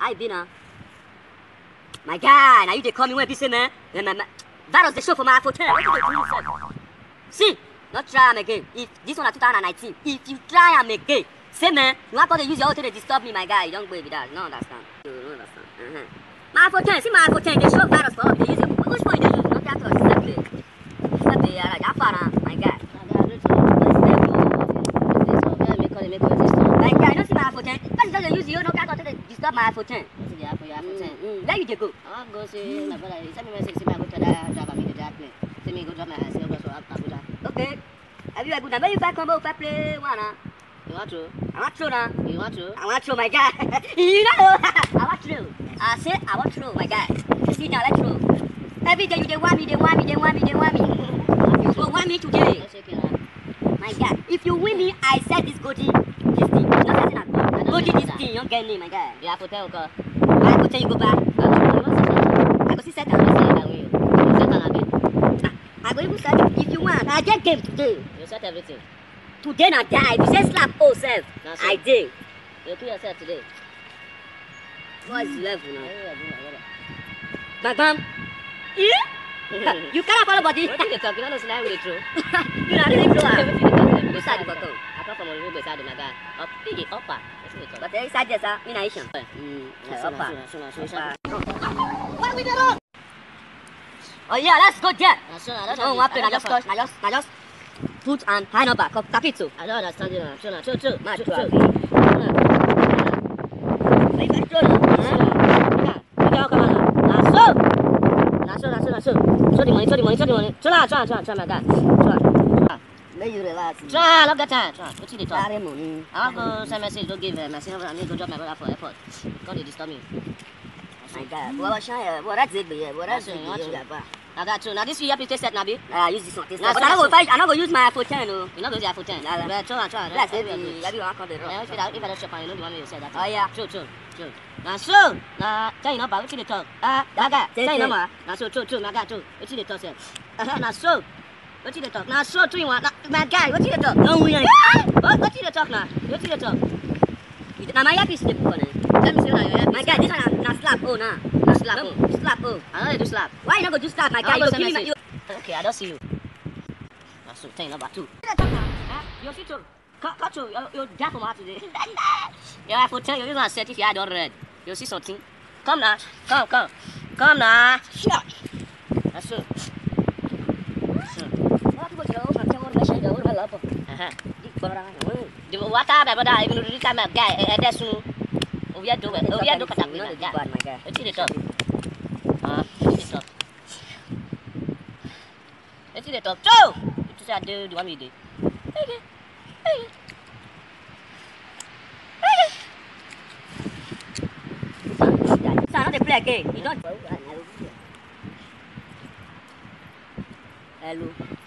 I be now. My guy, now you they call me when be say man. That was the show for my hotel. What you dey do yourself? See, not try am again. If this one na 2019, if you try am again, say man, you want to use your hotel to disturb me, my guy. You don't go with that. No understand. You don't understand. My hotel, see my hotel. They show virus for us. They use it. Which one they use? Not that one. Saturday, that far, my guy. My guy, don't see my hotel. Because you don't use you, no cat to disturb my hotel. Where you dey go? I want to go see my brother. He sent me a message. See me go to that job. I mean the job play. See me go drop my silver so Abuja. Okay. Have you a good? Where you find combo? If play one, You want to? I want to now. You want to? I want to, my guy. You know, I want to. I say I want to, my guy. You see now, let's throw. Every day you they want me. You go want me today. My guy, if you win me, I set this goatee. This thing. Not setting up. Goatee this thing. You don't get me, my guy. You have to tell go. I go tell you go back. I go see set I go even set if you want. I get game today. You set everything. Today na die. If you say slap oh self, I did. You kill yourself today. What's level now? Bam. You cannot follow body. What you talking? You know now we true. You know really true. Everything Beside the bottom. Apart from the beside the maga. Up big upper. But the inside there, sir, me na Asian. Upper. What we do? Oh yeah, let's go there. Oh, what play? I just put and high number. Capito. I don't understand you. True. Match True. Show the money. Try, my guy. Let you relax. Try, look at time. Try. What you dey talk? Carry money. I want to send message. Don't give myself. I need to drop my brother for airport. Don't they disturb me? My God. Well, that's it, yeah. Well, that's it. I got two. Now this year, please take set, Nabi. Use this one. But I'm not going to use my iPhone 10. You not go to iPhone 10. But try. Relax, baby. Everyone come to the If I don't shop, you know the one you said that. Oh, yeah. True. Now, so, tell you number, what you dey talk? That guy, tell you number. Now, so, true, my guy, true. What you dey talk, sir? Now, so, what you dey talk? Now, so, 2 in 1. My guy, what you dey talk? Don't win. What you dey talk now? What you dey talk? Now, my earpiece is the book on it. Let me see now, your earpiece. My guy, this one na slap, oh, nah. No slap, oh. Slap, oh. I know you do slap. Why you not go do slap, my guy? I You go give me send my... Okay, I don't see you. Now, so, tell you number 2. You see, too. Cut you, you're deaf from today. Your iPhone 10, you use one set if you had all red. You see something? Come now. Come now. Shut. That's so. The water, brother, even the time of guy, that's no. We are doing katapi, my guy. Let's see the top. Let's see the top. Joe! You say I do the one we did. Okay. So I know they play again. You don't. Hello.